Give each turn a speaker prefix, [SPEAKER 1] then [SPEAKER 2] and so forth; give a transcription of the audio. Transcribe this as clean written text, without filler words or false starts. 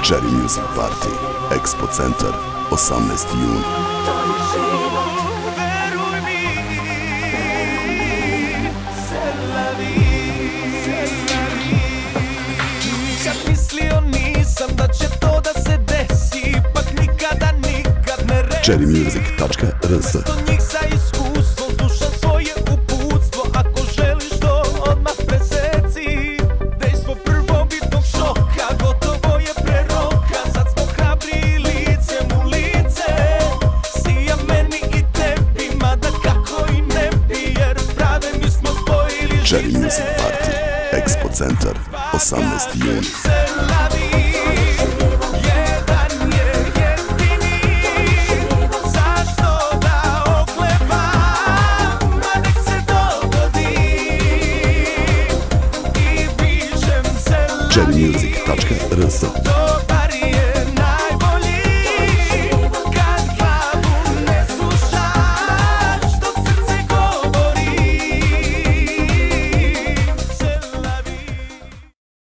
[SPEAKER 1] Cherry Music Party, Expo Centar, 18. jun.
[SPEAKER 2] Nikad mislio nisam da će to da se desi, ipak nikada ne reći.
[SPEAKER 1] Cherrymusic.rs
[SPEAKER 2] Mesto njih sa iskustvom slušam svoje uputstvo, ako želiš to odmah preseci. Dejstvo prvobitnog šoka, gotovo je preroka, sad smo hrabri licem u lice. Sija meni i tebi, mada kako i ne bi, jer prave mi smo spojili žice.
[SPEAKER 1] Cherry Music Party, Expo Centar, 18. jun. Cherrymusic.rs